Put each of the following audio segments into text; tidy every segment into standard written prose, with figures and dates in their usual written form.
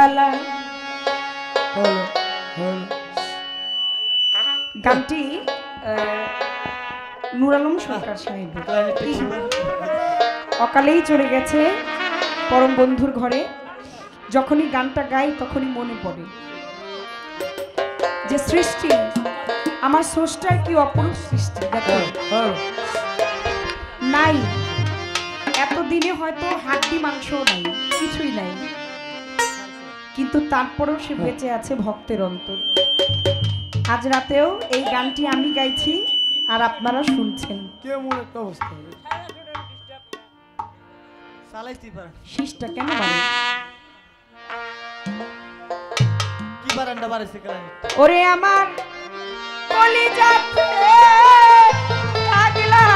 জ্বালা। গানটি নূর আলম সরকার সাহেব অকালেই চলে গেছে পরম বন্ধুর ঘরে। যখনই গানটা গাই তখনই মনে পড়ে যে সৃষ্টি আমার স্রষ্টার কি অপরূপ সৃষ্টি। দেখো নাই এতদিনে হয়তো হাড্ডি মাংসও নাই, কিছুই নাই, কিন্তু তারপরেও সে বেঁচে আছে ভক্তের অন্তর। আজ রাতেও এই গানটি আমি গাইছি আর আপনারা শুনছেন। কেমন একটা অবস্থা শীষটা কেন বাড়ে? কি বারান্দা বাড়াইছে কেন? ওরে আমার কলিজাতে আগলা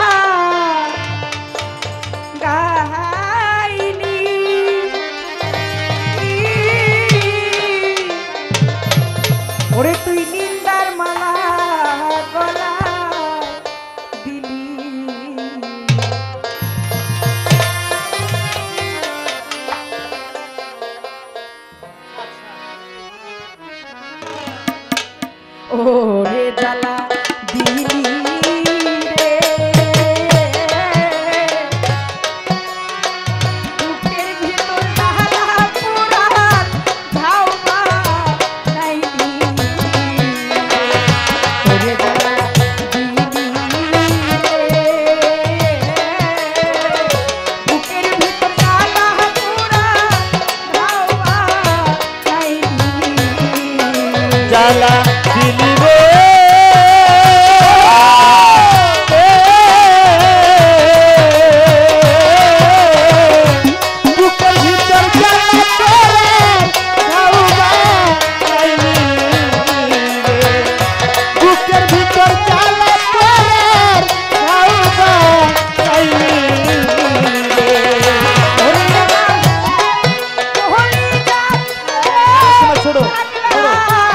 গাইনি ওরে তুই নিন্দার মালা গলা দিলি। ওরে জ্বালা দিলি রে বুকের ভিতর জ্বালা পুরান ধাওয়া নাইলি। ওরে জ্বালা দিলি রে বুকের ভিতর জ্বালা পুরান ধাওয়া নাইলি। জ্বালা দিলি রে বুকের ভিতর জ্বালা করে খাওয়া খাইনি রে বুকের ভিতর জ্বালা করে খাওয়া খাইনি রে ছোড়ো ছোড়ো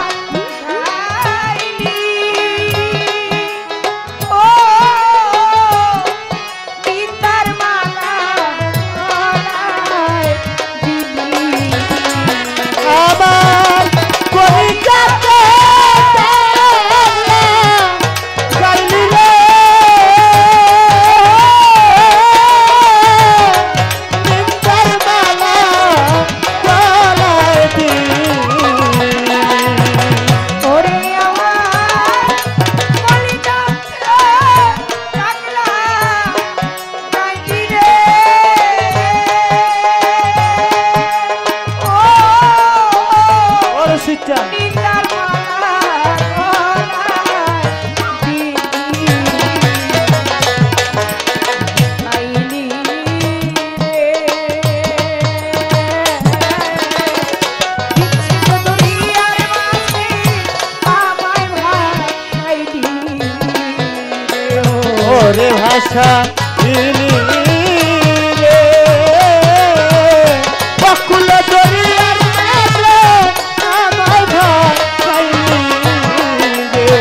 ওরে ভাষা দিলি রে বকুল দরিয়ার মাঝে আমার ভাই খাইনি রে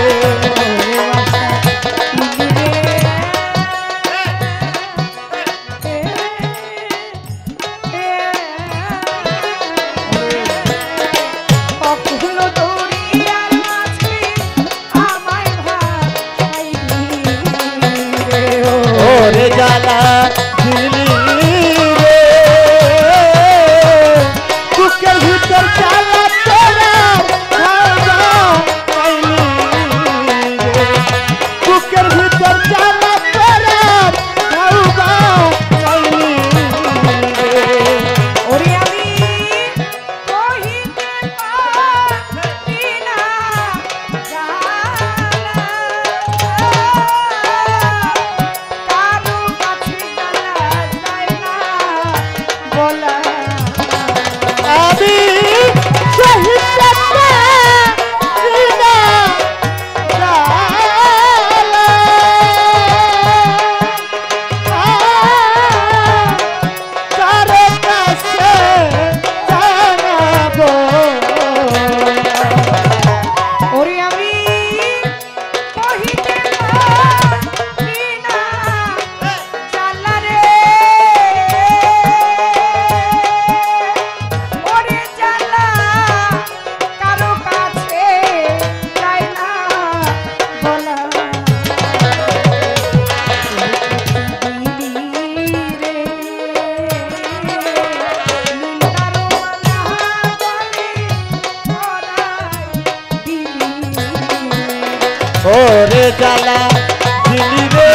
বকুল দরিয়ার মাঝে আমায় ভাই খাইলি। ওরে জ্বালা দিলি রে বুকের ভিতর জ্বালা তোরা খাওয়া খাইনি রে বুকের ভিতর জ্বালা তোরা খাওয়া খাইনি রে ওরে আমি কহিতে পারি না জ্বালা কারো কাছে জ্বালা যায় না বলা। আমি জ্বালা দিলি রে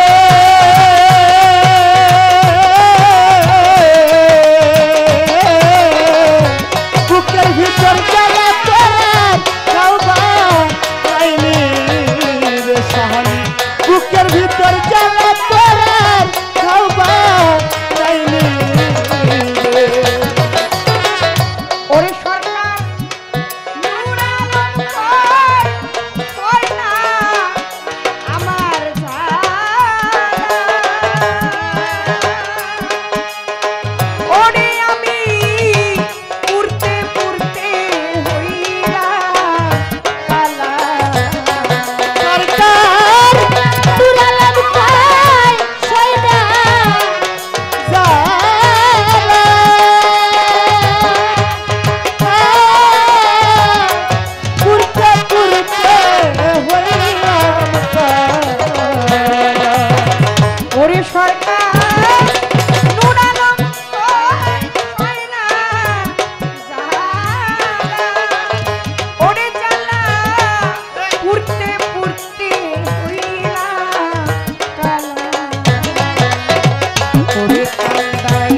বুকের ভিতর জ্বালা তোরার খাওবা আইনি রে সাহালি বুকের ভিতর জ্বালা তোরার খাওবা আইনি রে ওরে সরকার হয় না আমার ওরে আমি পুরতে পুরতে হইলা কালা সরকার পুরালাম পাই সয়না পুরতে পুরতে হইলাম ওরে সরকার নুরালম হয় না ওরে জ্বালা পুরতে পুরতে হইলা কালা ওরে কান্দাই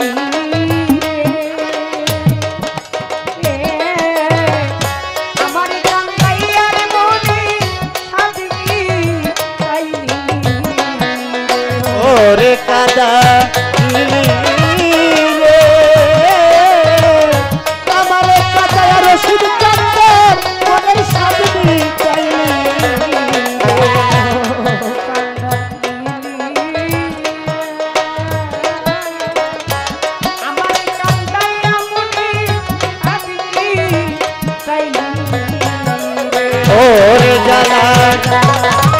আমার কান্দাইয়ার মনে সাজবি চাইনি ওরে কাদা রে আমার কাদা রশিদ কান্দার মনের সাজবি চাইলি আমার কান্দাইয়া মনে সাজবি চাইনি ওরে জ্বালা